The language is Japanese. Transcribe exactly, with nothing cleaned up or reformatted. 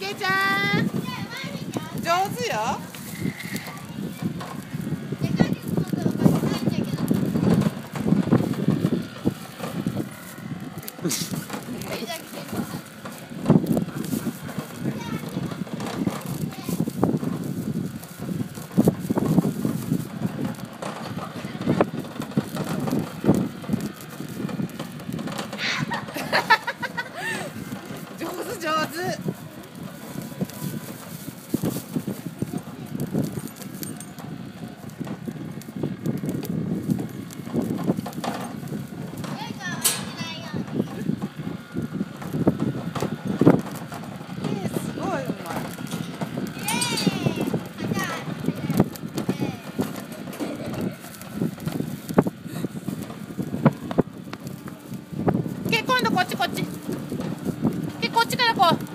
けいちゃん上手よ。上手上手。今度こっちこっち。でこっちからこう。